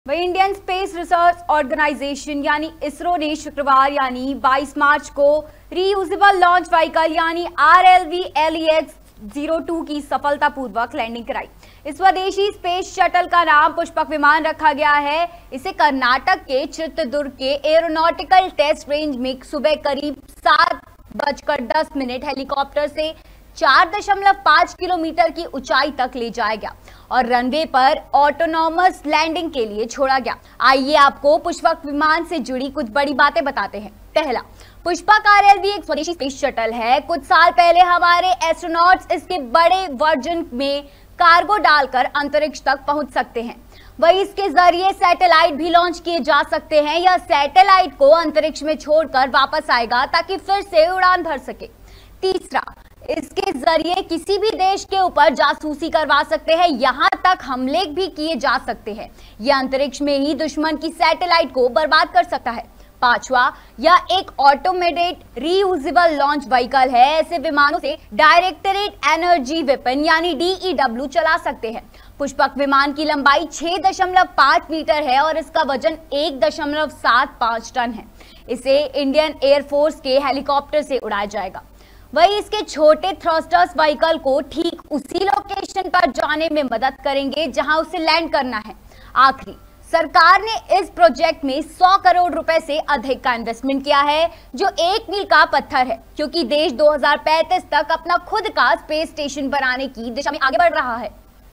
वही Indian space research organisation यानी इसरो ने शुक्रवार यानी 22 मार्च को रीयूजेबल लॉन्च व्हीकल यानी RLV-LEX-02 की सफलतापूर्वक लैंडिंग कराई। इस स्वदेशी स्पेस शटल का नाम पुष्पक विमान रखा गया है। इसे कर्नाटक के चित्रदुर्ग के एरोनॉटिकल टेस्ट रेंज में सुबह करीब 7:10 हेलीकॉप्टर से 4.5 किलोमीटर की ऊंचाई तक ले जाया गया और रनवे पर ऑटोनॉमस लैंडिंग के लिए छोड़ा गया। आइए आपको पुष्पक विमान से जुड़ी कुछ बड़ी बातें बताते हैं। पहला, पुष्पक RLV एक स्वदेशी स्पेस शटल है। कुछ साल पहले हमारे एस्ट्रोनॉट्स इसके बड़े वर्जन में कार्गो डालकर अंतरिक्ष तक पहुंच सकते हैं। वही इसके जरिए सैटेलाइट भी लॉन्च किए जा सकते हैं। यह सैटेलाइट को अंतरिक्ष में छोड़कर वापस आएगा ताकि फिर से उड़ान भर सके। तीसरा, इसके जरिए किसी भी देश के ऊपर जासूसी करवा सकते हैं, यहां तक हमले भी किए जा सकते हैं। यह अंतरिक्ष में ही दुश्मन की सैटेलाइट को बर्बाद कर सकता है। पांचवा, यह एक ऑटोमेटेड रीयूजेबल लॉन्च व्हीकल है। ऐसे विमानों से डायरेक्टेड एनर्जी वेपन यानी DEW चला सकते हैं। पुष्पक विमान की लंबाई 6.5 मीटर है और इसका वजन 1.75 टन है। इसे इंडियन एयरफोर्स के हेलीकॉप्टर से उड़ाया जाएगा। वही इसके छोटे थ्रस्टर्स व्हीकल को ठीक उसी लोकेशन पर जाने में मदद करेंगे जहां उसे लैंड करना है। आखिरी, सरकार ने इस प्रोजेक्ट में 100 करोड़ रुपए से अधिक का इन्वेस्टमेंट किया है, जो एक मील का पत्थर है, क्योंकि देश 2035 तक अपना खुद का स्पेस स्टेशन बनाने की दिशा में आगे बढ़ रहा है।